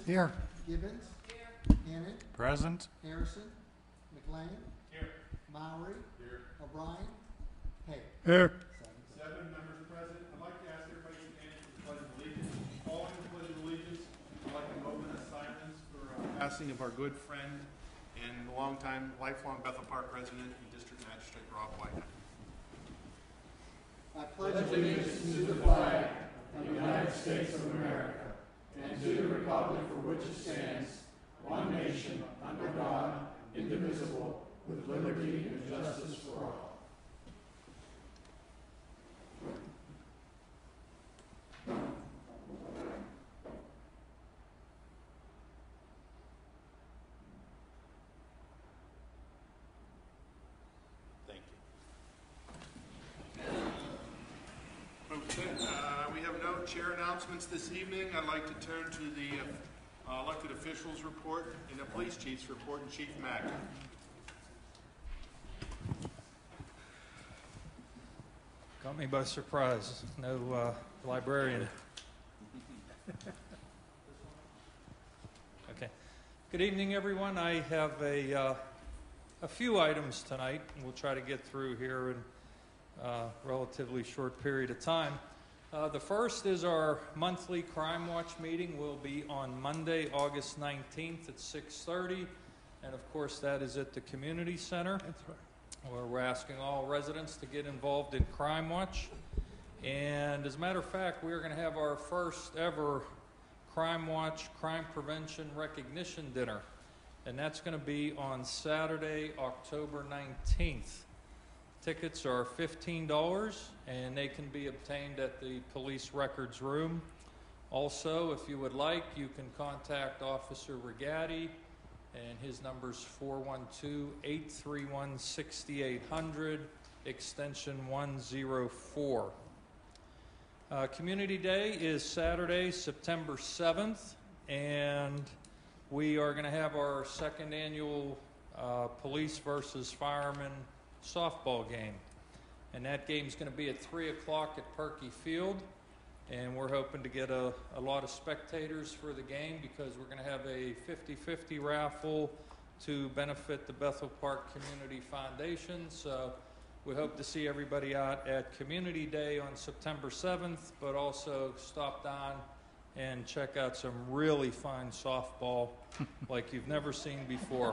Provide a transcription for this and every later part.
Here. Gibbons. Hannon. Present. Harrison. McLean. Here. Mowry. Here. O'Brien. Hay. Here. Seven members present. I'd like to ask everybody to stand for the Pledge of Allegiance. Following the Pledge of Allegiance, I'd like a moment of silence for passing of our good friend and longtime, lifelong Bethel Park resident and District Magistrate Rob White. I pledge allegiance to the flag of the United States of America and to the republic for which it stands, one nation, under God, indivisible, with liberty and justice for all. Thank you. Okay, we have no chair announcements this evening. I'd like to turn to the elected officials report and the police chief's report, and Chief Mack. Caught me by surprise. No librarian. Okay. Good evening, everyone. I have a few items tonight, and we'll try to get through here in a relatively short period of time. The first is our monthly Crime Watch meeting. Will be on Monday, August 19th at 6:30, and of course that is at the Community Center. That's right. Where we're asking all residents to get involved in Crime Watch. And as a matter of fact, we're going to have our first ever Crime Watch Crime Prevention Recognition Dinner. And that's going to be on Saturday, October 19th. Tickets are $15, and they can be obtained at the Police Records Room. Also, if you would like, you can contact Officer Rigatti, and his number's 412-831-6800, extension 104. Community Day is Saturday, September 7th, and we are going to have our second annual police versus firemen softball game. And that game's going to be at 3 o'clock at Perkey Field. And we're hoping to get a lot of spectators for the game because we're going to have a 50-50 raffle to benefit the Bethel Park Community Foundation. So we hope to see everybody out at Community Day on September 7th, but also stop down and check out some really fine softball like you've never seen before.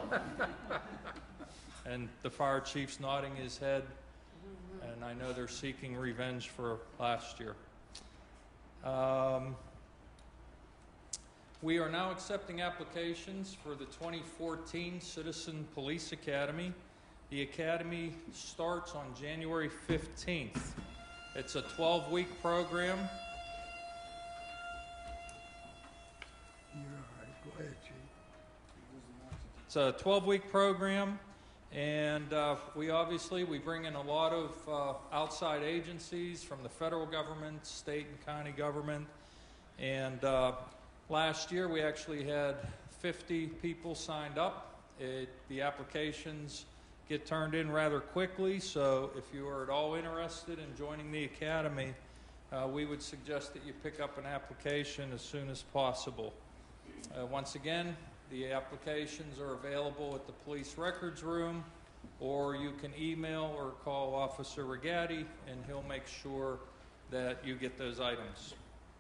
And the fire chief's nodding his head, and I know they're seeking revenge for last year. We are now accepting applications for the 2014 Citizen Police Academy. The academy starts on January 15th. It's a 12-week program. You're all right. Go ahead, Chief. It's a 12-week program, and we bring in a lot of outside agencies from the federal government, state and county government, and last year we actually had 50 people signed up. The applications get turned in rather quickly, so if you are at all interested in joining the academy, we would suggest that you pick up an application as soon as possible. Once again, the applications are available at the Police Records Room, or you can email or call Officer Rigatti, and he'll make sure that you get those items.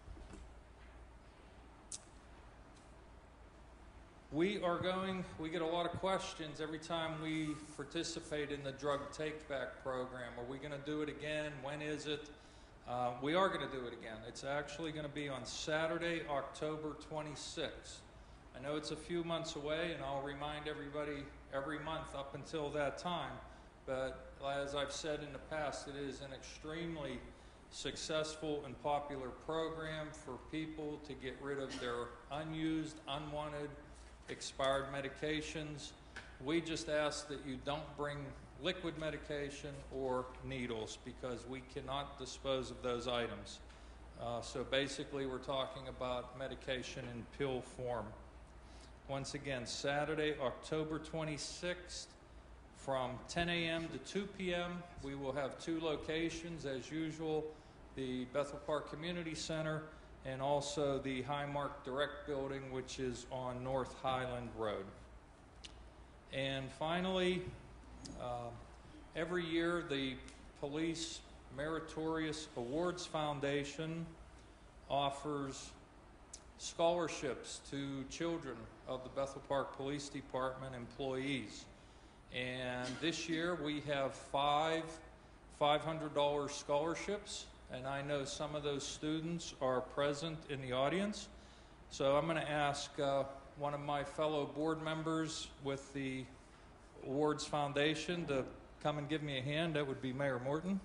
We get a lot of questions every time we participate in the drug take-back program. Are we going to do it again? When is it? We are going to do it again. It's actually going to be on Saturday, October 26th. I know it's a few months away, and I'll remind everybody every month up until that time, but as I've said in the past, it is an extremely successful and popular program for people to get rid of their unused, unwanted, expired medications. We just ask that you don't bring liquid medication or needles because we cannot dispose of those items. So basically we're talking about medication in pill form. Once again, Saturday, October 26th from 10 a.m. to 2 p.m. We will have two locations as usual, the Bethel Park Community Center and also the Highmark Direct Building, which is on North Highland Road. And finally, every year the Police Meritorious Awards Foundation offers scholarships to children of the Bethel Park Police Department employees. And this year we have 5 $500 scholarships, and I know some of those students are present in the audience. So I'm going to ask one of my fellow board members with the Awards Foundation to come and give me a hand. That would be Mayor Morton.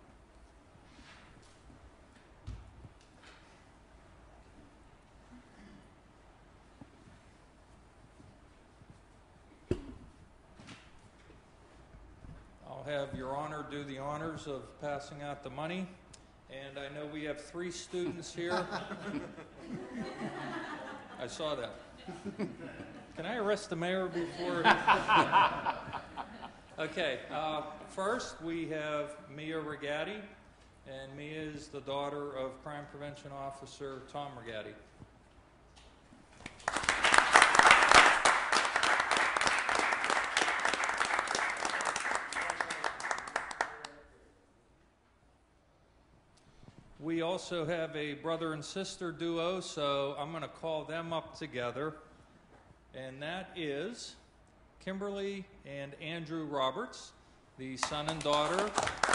I'll have Your Honor do the honors of passing out the money. And I know we have 3 students here. I saw that. Can I arrest the mayor before? Okay, first we have Mia Rigatti, and Mia is the daughter of Crime Prevention Officer Tom Rigatti. We also have a brother and sister duo, so I'm going to call them up together. And that is Kimberly and Andrew Roberts, the son and daughter.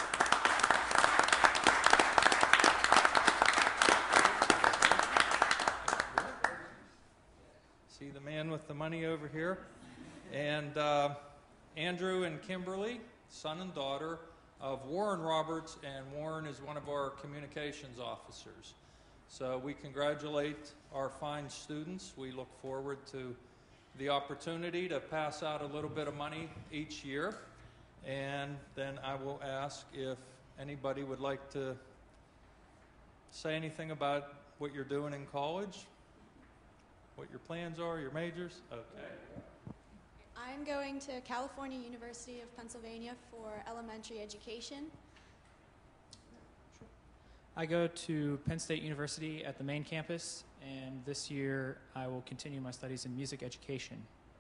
See the man with the money over here? And Andrew and Kimberly, son and daughter of Warren Roberts, and Warren is one of our communications officers. So we congratulate our fine students. We look forward to the opportunity to pass out a little bit of money each year. And then I will ask if anybody would like to say anything about what you're doing in college, what your plans are, your majors. Okay. I'm going to California University of Pennsylvania for elementary education. I go to Penn State University at the main campus, and this year I will continue my studies in music education.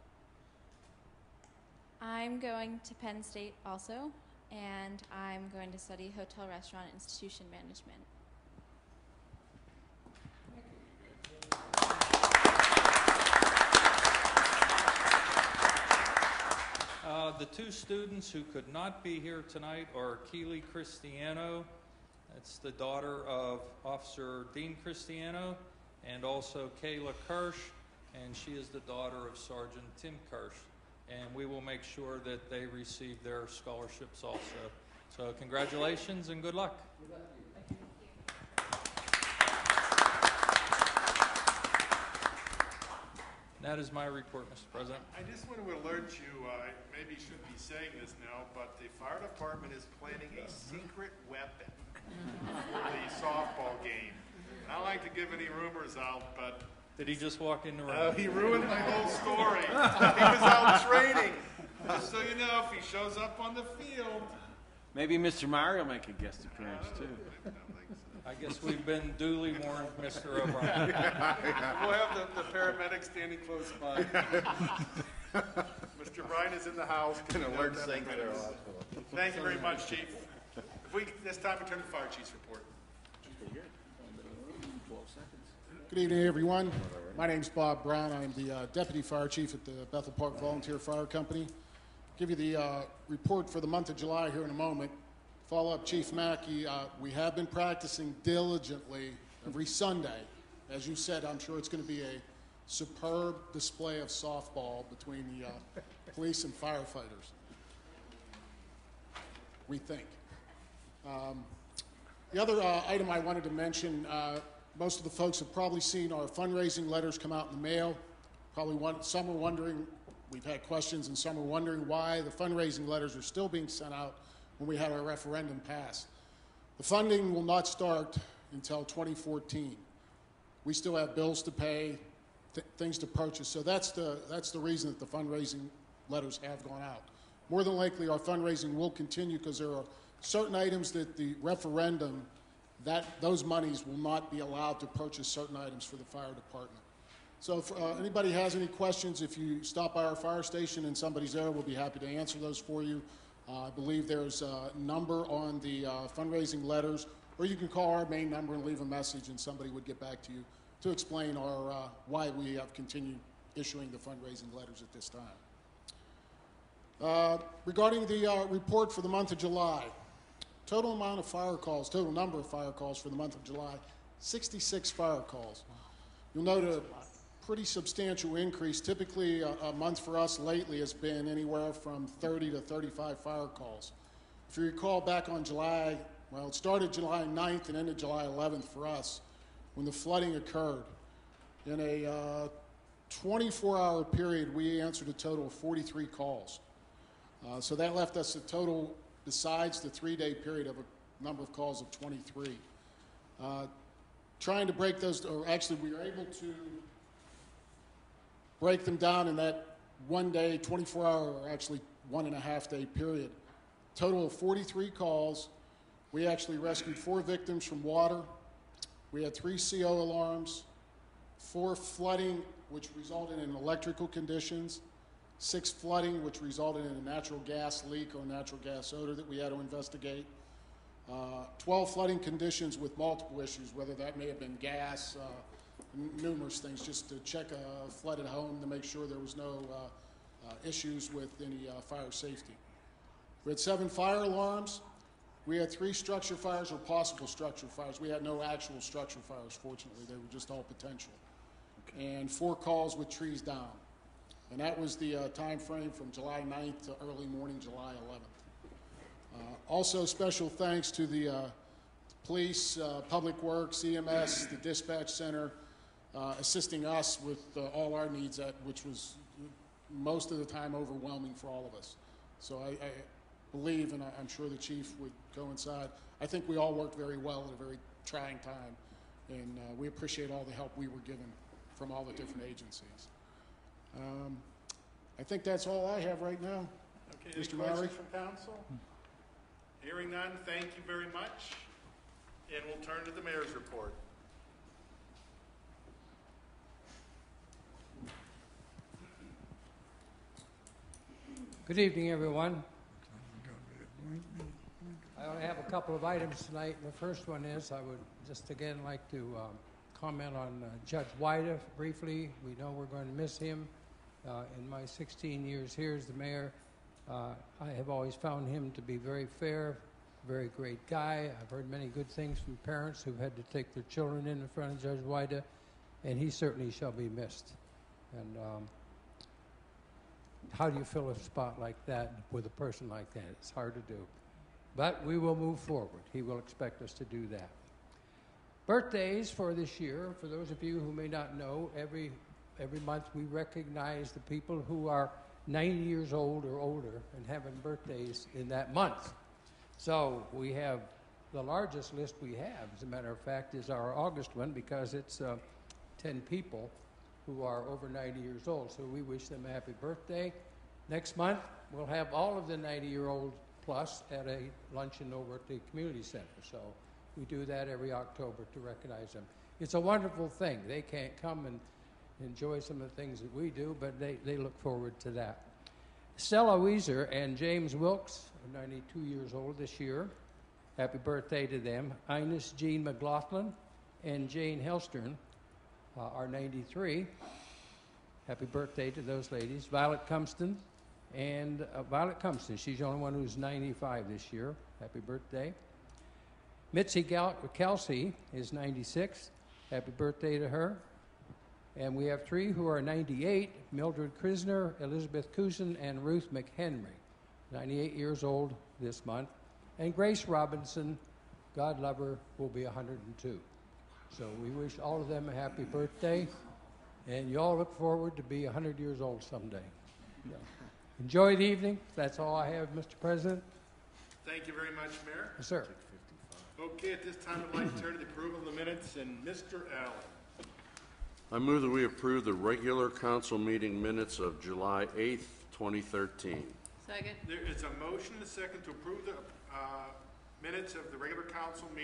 I'm going to Penn State also, and I'm going to study hotel, restaurant, institution management. The 2 students who could not be here tonight are Keely Cristiano, that's the daughter of Officer Dean Cristiano, and also Kayla Kirsch, and she is the daughter of Sergeant Tim Kirsch. And we will make sure that they receive their scholarships also. So congratulations and good luck. That is my report, Mr. President. I just want to alert you, I maybe shouldn't be saying this now, but the fire department is planning a secret weapon for the softball game. I don't like to give any rumors out, but... Did he just walk in the room? He ruined my whole story. He was out training. Just so you know, if he shows up on the field... Maybe Mr. Meyer will make a guest appearance, too. I I guess we've been duly warned, Mr. O'Brien. We'll have the paramedic standing close by. Mr. Bryan is in the house. Thank you very much, Chief. This time we turn to the Fire Chief's report. Good evening, everyone. My name's Bob Brown. I'm the Deputy Fire Chief at the Bethel Park Volunteer Fire Company. Give you the report for the month of July here in a moment. Follow up Chief Mackey. We have been practicing diligently every Sunday. As you said, I'm sure it's going to be a superb display of softball between the police and firefighters. We think. The other item I wanted to mention, most of the folks have probably seen our fundraising letters come out in the mail. Some are wondering, we've had questions, and some are wondering why the fundraising letters are still being sent out when we had our referendum pass. The funding will not start until 2014. We still have bills to pay, things to purchase, so that's the reason that the fundraising letters have gone out. More than likely, our fundraising will continue because there are certain items that the referendum those monies will not be allowed to purchase certain items for the fire department. So if anybody has any questions, if you stop by our fire station and somebody's there, we'll be happy to answer those for you. I believe there's a number on the fundraising letters, or you can call our main number and leave a message, and somebody would get back to you to explain why we have continued issuing the fundraising letters at this time. Regarding the report for the month of July, total number of fire calls for the month of July, 66 fire calls. You'll note a pretty substantial increase. Typically, a month for us lately has been anywhere from 30 to 35 fire calls. If you recall back on July, well, it started July 9th and ended July 11th for us when the flooding occurred. In a 24-hour period, we answered a total of 43 calls. So that left us a total, besides the 3-day period, of a number of calls of 23. Trying to break those, or actually we were able to break them down in that 1 day, 24-hour, or actually 1.5 day period. Total of 43 calls. We actually rescued 4 victims from water. We had 3 CO alarms, 4 flooding, which resulted in electrical conditions, 6 flooding, which resulted in a natural gas leak or natural gas odor that we had to investigate, 12 flooding conditions with multiple issues, whether that may have been gas, numerous things, just to check a flooded home to make sure there was no issues with any fire safety. We had 7 fire alarms. We had 3 structure fires or possible structure fires. We had no actual structure fires, fortunately. They were just all potential. Okay. And 4 calls with trees down. And that was the time frame from July 9th to early morning July 11th. Also, special thanks to the police, Public Works, EMS, the dispatch center, assisting us with all our needs, which was most of the time overwhelming for all of us. So I believe, and I'm sure the chief would coincide, I think we all worked very well at a very trying time, and we appreciate all the help we were given from all the different agencies. I think that's all I have right now. Okay, Mr. any Mowry? questions from council? Hearing none, thank you very much. And we'll turn to the mayor's report. Good evening, everyone. I only have a couple of items tonight. The first one is I would just again like to comment on Judge Wida briefly. We know we're going to miss him. In my 16 years here as the mayor, I have always found him to be very fair, very great guy. I've heard many good things from parents who've had to take their children in front of Judge Wida, and he certainly shall be missed. And how do you fill a spot like that with a person like that? It's hard to do. But we will move forward. He will expect us to do that. Birthdays for this year, for those of you who may not know, every month we recognize the people who are 90 years old or older and having birthdays in that month. So we have the largest list we have, as a matter of fact, is our August one, because it's 10 people who are over 90 years old. So we wish them a happy birthday. Next month, we'll have all of the 90-year-old plus at a luncheon over at the community center. So we do that every October to recognize them. It's a wonderful thing. They can't come and enjoy some of the things that we do, but they look forward to that. Stella Weiser and James Wilkes are 92 years old this year. Happy birthday to them. Ines Jean McLaughlin and Jane Helstern are 93. Happy birthday to those ladies. Violet Cumston and Violet Cumston, she's the only one who's 95 this year. Happy birthday. Mitzi Kelsey is 96. Happy birthday to her. And we have 3 who are 98, Mildred Krisner, Elizabeth Cousin, and Ruth McHenry, 98 years old this month. And Grace Robinson, God love her, will be 102. So we wish all of them a happy birthday, and you all look forward to be 100 years old someday. Yeah. Enjoy the evening. That's all I have, Mr. President. Thank you very much, Mayor. Yes, sir. Okay, at this time, I'd like to turn to the approval of the minutes, and Mr. Allen. I move that we approve the regular council meeting minutes of July 8th, 2013. Second. There is a motion and a second to approve the minutes of the regular council meeting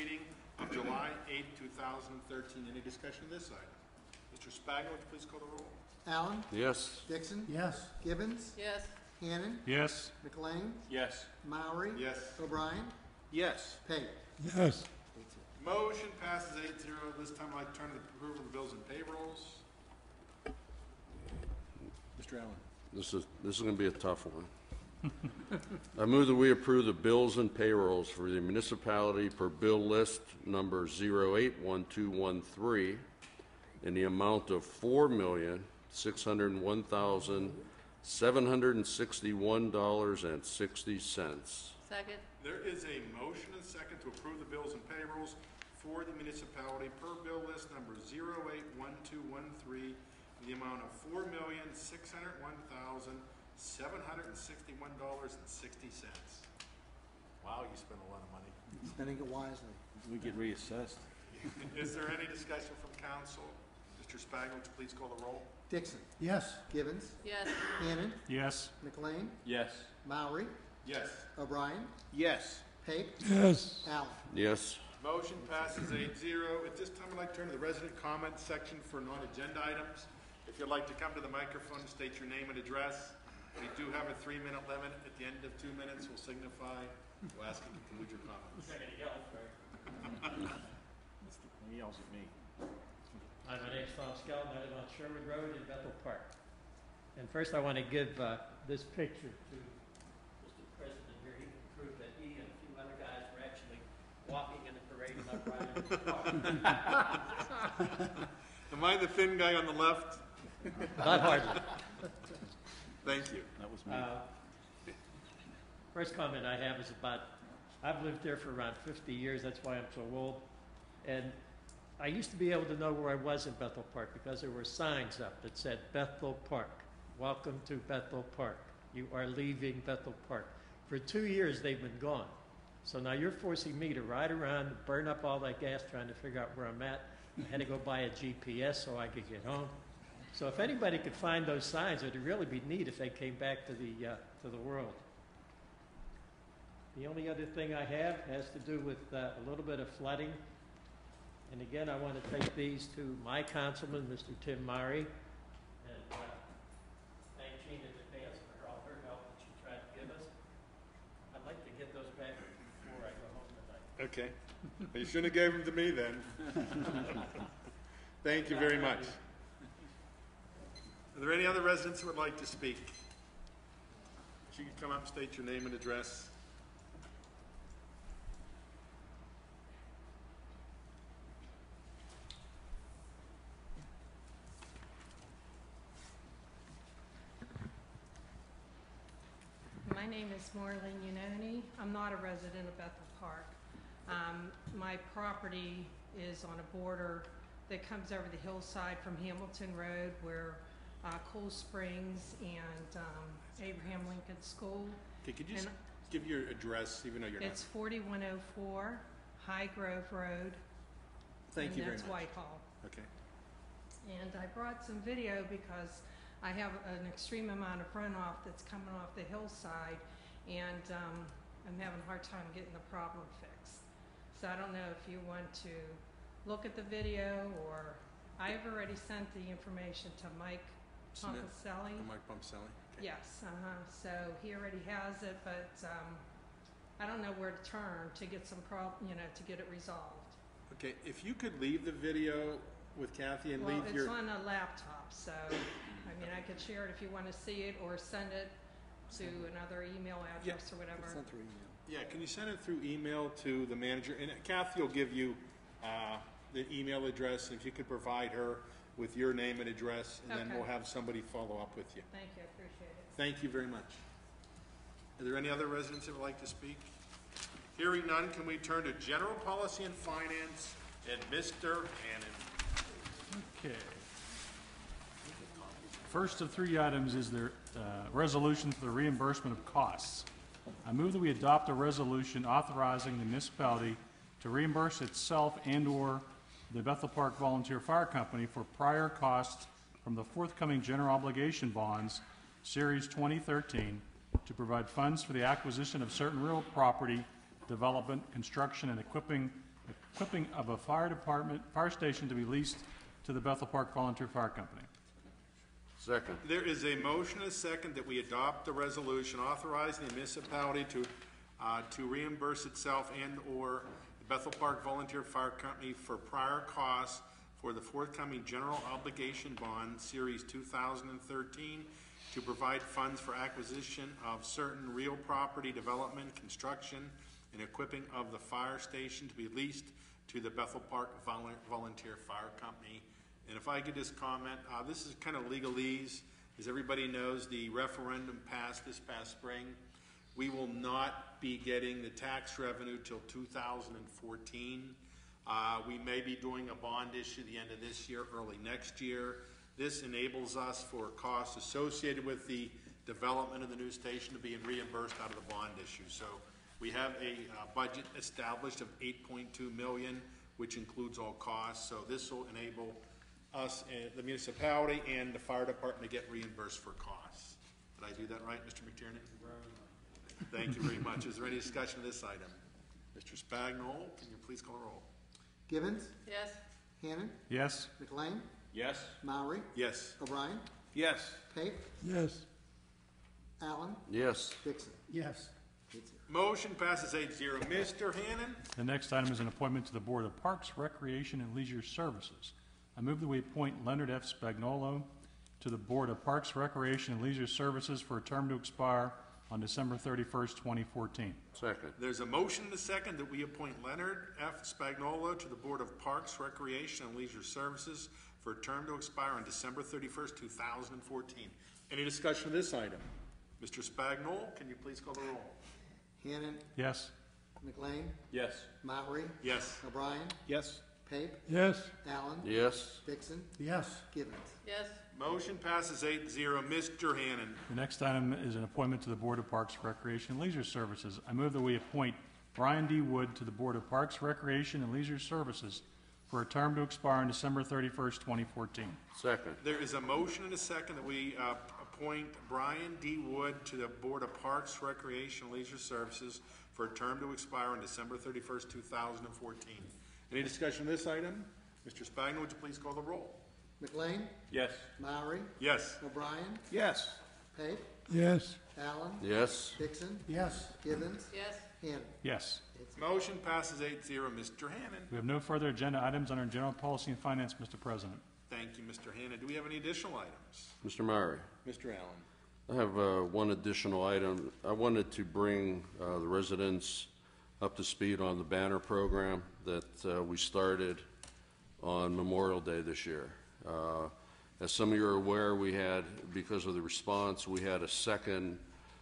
of July 8, 2013. Any discussion of this item? Mr. Spagno, would you please call the roll? Allen, Yes. Dixon, Yes. Gibbons, Yes. Hannon, Yes. McLean, Yes. Maury, Yes. O'Brien, Yes. Pate. Yes. Motion passes 8-0. This time I'd like to turn to the approval of the bills and payrolls. Mr. Allen. This is going to be a tough one. I move that we approve the bills and payrolls for the municipality per bill list number 081213 in the amount of $4,601,761.60. Second. There is a motion and second to approve the bills and payrolls for the municipality per bill list number 081213 in the amount of $4,601,761.60. Wow, you spent a lot of money. Spending it wisely. We get reassessed. Is there any discussion from council? Mr. Spagno, would you please call the roll? Dixon, Yes. Gibbons, Yes. Hannon, Yes. McLean, Yes. Maury, Yes. O'Brien, Yes. Pate, Yes. Allen. Yes. Motion passes 8-0. At this time, I'd like to turn to the resident comment section for non-agenda items. If you'd like to come to the microphone, state your name and address. We do have a 3-minute limit. At the end of 2 minutes, we'll signify. We'll ask you to conclude your comments. He yells at me. Hi, my name's Tom Skelton. I live on Sherwood Road in Bethel Park. And first I want to give this picture to Mr. President here. He can prove that he and a few other guys were actually walking in the parade and not riding in the car. Am I the thin guy on the left? Not hardly. Thank you. That was me. First comment I have is about, I've lived there for around 50 years. That's why I'm so old. And I used to be able to know where I was in Bethel Park because there were signs up that said Bethel Park. Welcome to Bethel Park. You are leaving Bethel Park. For 2 years, they've been gone. So now you're forcing me to ride around, burn up all that gas trying to figure out where I'm at. I had to go buy a GPS so I could get home. So if anybody could find those signs, it would really be neat if they came back to the world. The only other thing I have has to do with a little bit of flooding. And again, I want to take these to my councilman, Mr. Tim Maury, and thank Jean in advance for all her help that she tried to give us. I'd like to get those back before I go home tonight. Okay. You shouldn't have gave them to me then. Thank you very much. Are there any other residents who would like to speak? If you could come up and state your name and address. My name is Maureen Unoni. I'm not a resident of Bethel Park. My property is on a border that comes over the hillside from Hamilton Road where Cool Springs and Abraham Lincoln School. Okay, could you just give your address, even though you're It's 4104 High Grove Road. Thank you very much. And that's Whitehall. Okay. And I brought some video because I have an extreme amount of runoff that's coming off the hillside, and I'm having a hard time getting the problem fixed. So I don't know if you want to look at the video, or I've already sent the information to Mike Pompicelli. Mike Pompicelli? Okay. Yes, so he already has it, but I don't know where to turn to get some to get it resolved. Okay, if you could leave the video with Kathy and Well, leave your... it's on a laptop, so, I mean, I could share it if you want to see it, or send it to another email address or whatever. Sent through email. Yeah, can you send it through email to the manager? And Kathy will give you the email address, and if you could provide her with your name and address, and then Okay. we'll have somebody follow up with you. Thank you, I appreciate it. Thank you very much. Are there any other residents that would like to speak? Hearing none, can we turn to General Policy and Finance and Mr. Hannon? Okay. First of three items is the resolution for the reimbursement of costs. I move that we adopt a resolution authorizing the municipality to reimburse itself and/or the Bethel Park Volunteer Fire Company for prior costs from the forthcoming general obligation bonds, Series 2013, to provide funds for the acquisition of certain real property, development, construction, and equipping equipping of a fire station to be leased to the Bethel Park Volunteer Fire Company. Second. There is a motion and a second that we adopt the resolution authorizing the municipality to reimburse itself and/or the Bethel Park Volunteer Fire Company for prior costs for the forthcoming General Obligation Bond Series 2013 to provide funds for acquisition of certain real property development, construction, and equipping of the fire station to be leased to the Bethel Park Volunteer Fire Company. And if I could just comment, this is kind of legalese. As everybody knows, the referendum passed this past spring. We will not be getting the tax revenue till 2014. We may be doing a bond issue the end of this year, early next year. This enables us for costs associated with the development of the new station to be reimbursed out of the bond issue. So we have a budget established of $8.2 million, which includes all costs. So this will enable us, the municipality and the fire department, to get reimbursed for costs. Did I do that right, Mr. McTiernan? Thank you very much. Is there any discussion of this item? Mr. Spagnol, can you please call the roll? Givens? Yes. Hannon? Yes. McLean? Yes. Maury? Yes. O'Brien? Yes. Pape? Yes. Allen? Yes. Dixon? Yes. Motion passes 8-0. Mr. Hannon? The next item is an appointment to the Board of Parks, Recreation, and Leisure Services. I move that we appoint Leonard F. Spagnolo to the Board of Parks, Recreation, and Leisure Services for a term to expire on December 31st, 2014. Second. There's a motion and a second that we appoint Leonard F. Spagnolo to the Board of Parks, Recreation, and Leisure Services for a term to expire on December 31st, 2014. Any discussion of this item? Mr. Spagnol, can you please call the roll? Hannon? Yes. McLean? Yes. Maury? Yes. O'Brien? Yes. Pape? Yes. Allen? Yes. Dixon? Yes. Givens? Yes. Motion passes 8-0. Mr. Hannon? The next item is an appointment to the Board of Parks, Recreation, and Leisure Services. I move that we appoint Brian D. Wood to the Board of Parks, Recreation, and Leisure Services for a term to expire on December 31st, 2014. Second. There is a motion and a second that we appoint Brian D. Wood to the Board of Parks, Recreation, and Leisure Services for a term to expire on December 31st, 2014. Any discussion of this item? Mr. Spagno, would you please call the roll? McLean? Yes. Maury? Yes. O'Brien? Yes. Pape? Yes. Allen? Yes. Dixon? Yes. Givens? Yes. Hannon? Yes. Motion passes 8-0. Mr. Hannon? We have no further agenda items under General Policy and Finance, Mr. President. Thank you, Mr. Hannon. Do we have any additional items? Mr. Murray. Mr. Allen? I have one additional item. I wanted to bring the residents up to speed on the banner program that we started on Memorial Day this year. As some of you are aware, we had, because of the response, we had a second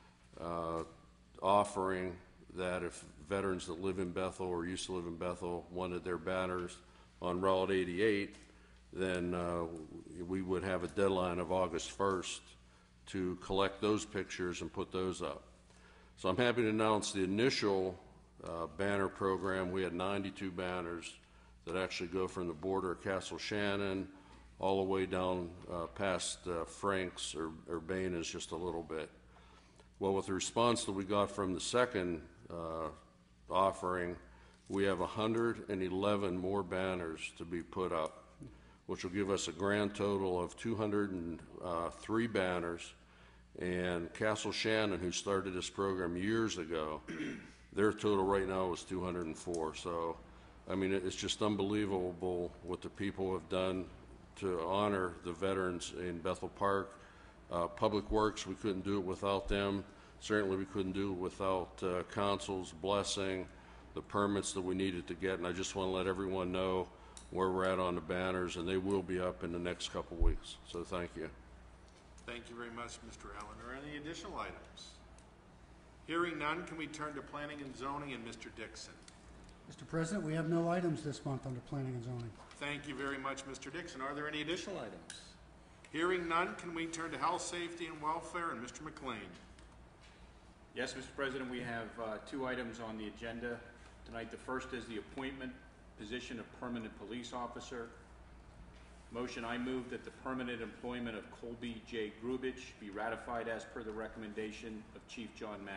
offering that if veterans that live in Bethel or used to live in Bethel wanted their banners on Route 88, then we would have a deadline of August 1st to collect those pictures and put those up. So I'm happy to announce the initial banner program. We had 92 banners that actually go from the border of Castle Shannon all the way down past Franks or Urbana's just a little bit. Well, with the response that we got from the second offering, we have 111 more banners to be put up, which will give us a grand total of 203 banners. And Castle Shannon, who started this program years ago, their total right now is 204. So, I mean, it's just unbelievable what the people have done to honor the veterans in Bethel Park. Public Works, we couldn't do it without them. Certainly we couldn't do it without council's blessing, the permits that we needed to get. And I just want to let everyone know where we're at on the banners, and they will be up in the next couple weeks. So thank you. Thank you very much, Mr. Allen. Are there any additional items? Hearing none, can we turn to Planning and Zoning and Mr. Dixon? Mr. President, we have no items this month under Planning and Zoning. Thank you very much, Mr. Dixon. Are there any additional items? Hearing none, can we turn to Health, Safety, and Welfare and Mr. McLean? Yes, Mr. President, we have two items on the agenda tonight. The first is the appointment position of permanent police officer. Motion, I move that the permanent employment of Colby J. Grubich be ratified as per the recommendation of Chief John Mackey.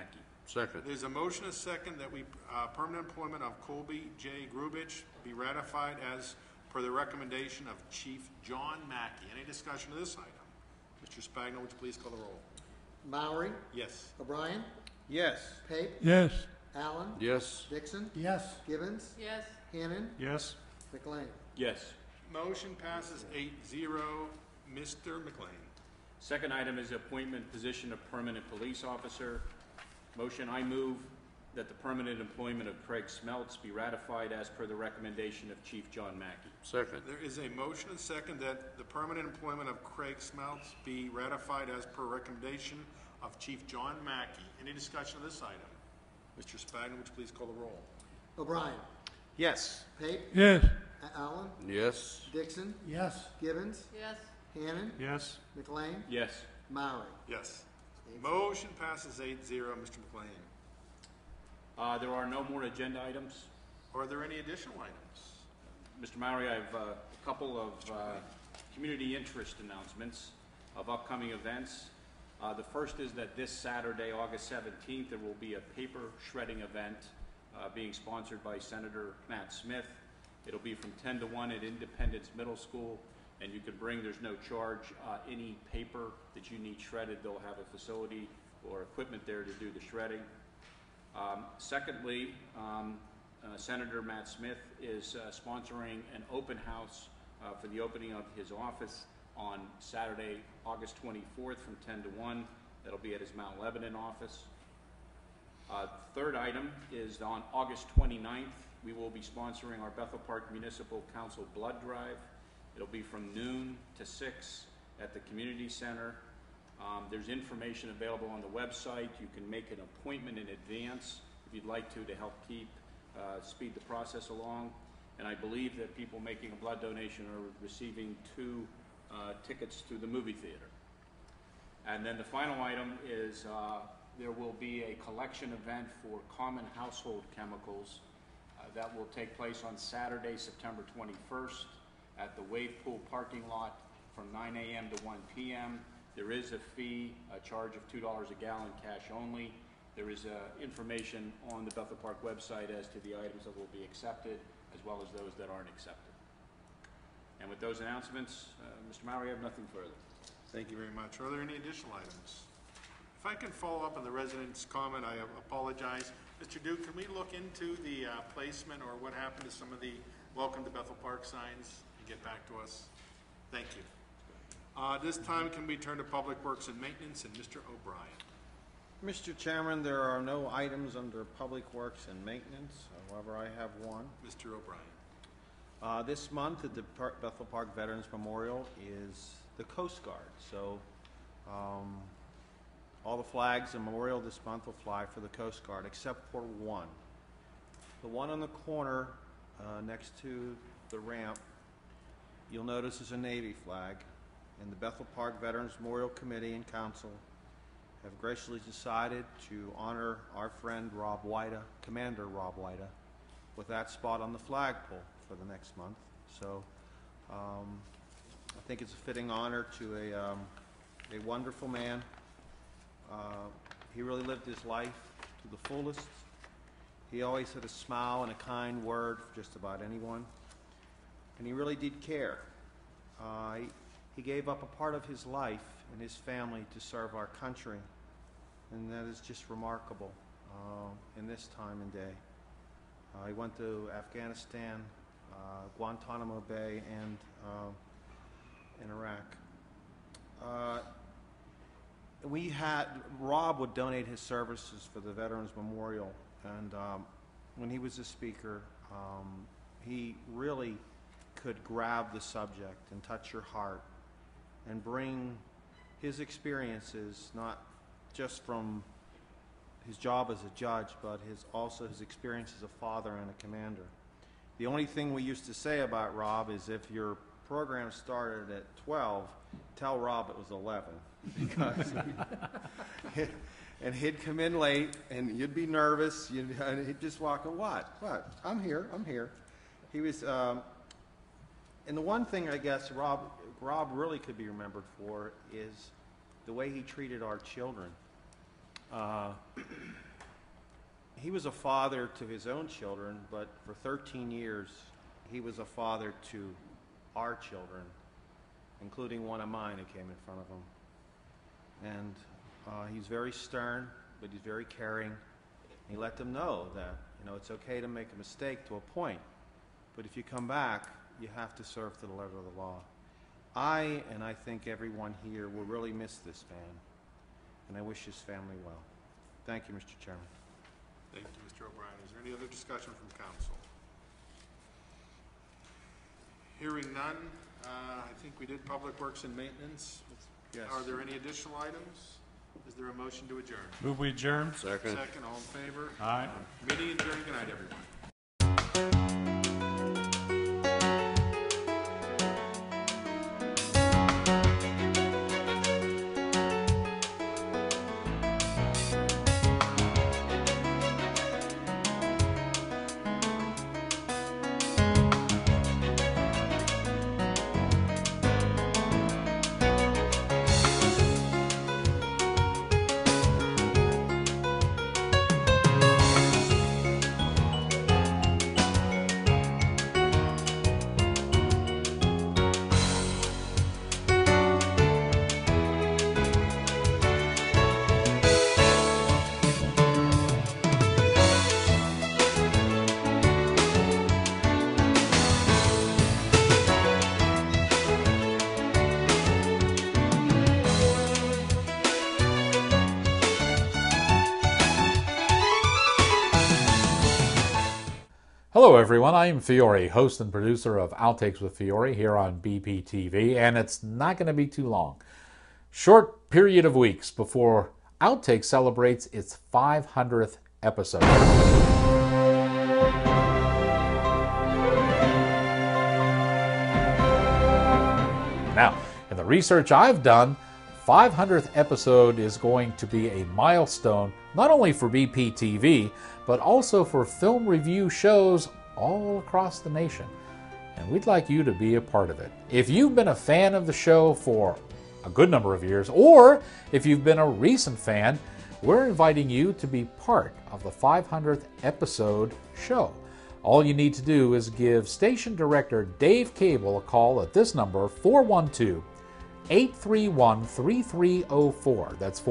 Second. There's a motion, a second, that we, permanent employment of Colby J. Grubich be ratified as per the recommendation of Chief John Mackey. Any discussion of this item? Mr. Spagna, would you please call the roll? Maury, Yes. O'Brien, Yes. Pape, Yes. Allen, Yes. Dixon, Yes. Gibbons, Yes. Hannon, Yes. McLean. Yes. Motion passes 8-0. Mr. McLean. Second item is appointment position of permanent police officer. Motion, I move that the permanent employment of Craig Smeltz be ratified as per the recommendation of Chief John Mackey. Second. There is a motion and second that the permanent employment of Craig Smeltz be ratified as per recommendation of Chief John Mackey. Any discussion of this item? Mr. Spagna, would you please call the roll? O'Brien, Yes. Pape, Yes. Allen, Yes. Dixon, Yes. Gibbons, Yes. Hannon, Yes. McLean, Yes. Maury. Yes. Motion passes 8-0. Mr. McLean. There are no more agenda items. Are there any additional items? Mr. Maury, I have a couple of community interest announcements of upcoming events. The first is that this Saturday, August 17th, there will be a paper shredding event being sponsored by Senator Matt Smith. It'll be from 10 to 1 at Independence Middle School, and you can bring, there's no charge, any paper that you need shredded. They'll have a facility or equipment there to do the shredding. Secondly, Senator Matt Smith is sponsoring an open house for the opening of his office on Saturday, August 24th from 10 to 1. That'll be at his Mount Lebanon office. Third item is on August 29th, we will be sponsoring our Bethel Park Municipal Council Blood Drive. It'll be from noon to 6 at the Community Center. There's information available on the website. You can make an appointment in advance if you'd like to help speed the process along. And I believe that people making a blood donation are receiving 2 tickets to the movie theater. And then the final item is there will be a collection event for common household chemicals that will take place on Saturday, September 21st at the Wave Pool parking lot from 9 a.m. to 1 p.m. There is a fee, a charge of $2 a gallon, cash only. There is information on the Bethel Park website as to the items that will be accepted, as well as those that aren't accepted. And with those announcements, Mr. Maury, I have nothing further. Thank you very much. Are there any additional items? If I can follow up on the resident's comment, I apologize. Mr. Duke, can we look into the placement or what happened to some of the Welcome to Bethel Park signs and get back to us? Thank you. This time, can we turn to Public Works and Maintenance and Mr. O'Brien? Mr. Chairman, there are no items under Public Works and Maintenance. However, I have one. Mr. O'Brien. This month at the Bethel Park Veterans Memorial is the Coast Guard. So all the flags in Memorial this month will fly for the Coast Guard, except for one. The one on the corner next to the ramp, you'll notice is a Navy flag. And the Bethel Park Veterans Memorial Committee and Council have graciously decided to honor our friend Rob Wida, Commander Rob Wida, with that spot on the flagpole for the next month. So I think it's a fitting honor to a wonderful man. He really lived his life to the fullest. He always had a smile and a kind word for just about anyone. And he really did care. He gave up a part of his life and his family to serve our country. And that is just remarkable in this time and day. He went to Afghanistan, Guantanamo Bay, and in Iraq. Rob would donate his services for the Veterans Memorial, and when he was a speaker, he really could grab the subject and touch your heart and bring his experiences, not just from his job as a judge, but also his experience as a father and a commander. The only thing we used to say about Rob is if your program started at 12, tell Rob it was 11. Because and he'd come in late, and you'd be nervous, and he'd just walk in, what? I'm here. He was, and the one thing I guess Rob really could be remembered for is the way he treated our children. he was a father to his own children, but for 13 years, he was a father to our children, including one of mine who came in front of him. And he's very stern, but he's very caring. He let them know that, it's okay to make a mistake to a point, but if you come back, you have to serve to the letter of the law. I think everyone here will really miss this man, and I wish his family well. Thank you, Mr. Chairman. Thank you, Mr. O'Brien. Is there any other discussion from council? Hearing none, I think we did Public Works and Maintenance. Yes. Are there any additional items? Is there a motion to adjourn? Move we adjourn. Second. Second, all in favor? Aye. Meeting adjourned. Good night, everyone. Hello everyone, I am Fiore, host and producer of Outtakes with Fiore here on BPTV, and it's not going to be too long. Short period of weeks before Outtakes celebrates its 500th episode. Now, in the research I've done, 500th episode is going to be a milestone not only for BPTV, but also for film review shows all across the nation. And we'd like you to be a part of it. If you've been a fan of the show for a good number of years, or if you've been a recent fan, we're inviting you to be part of the 500th episode show. All you need to do is give station director Dave Cable a call at this number, 412-831-3304. That's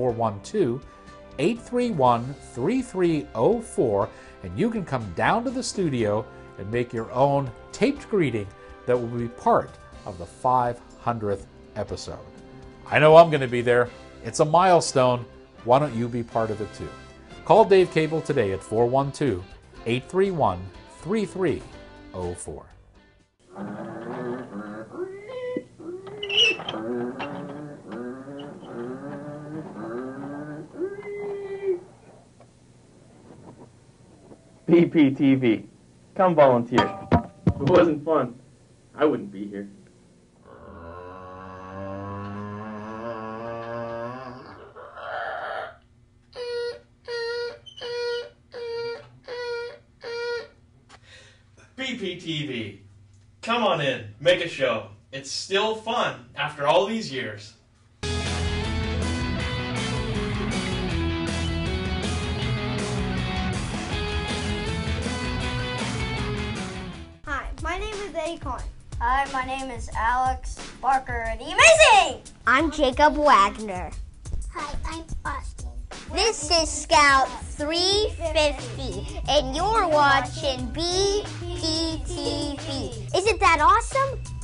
412-831-3304, and you can come down to the studio and make your own taped greeting that will be part of the 500th episode. I know I'm going to be there. It's a milestone. Why don't you be part of it too? Call Dave Cable today at 412-831-3304. BPTV. Come volunteer. If it wasn't fun, I wouldn't be here. BPTV. Come on in, make a show. It's still fun after all these years. Hi, my name is Akon. Hi, my name is Alex Barker. Are you amazing? I'm Jacob Wagner. Hi, I'm Austin. This is Scout 350, and you're watching BPTV. Isn't that awesome?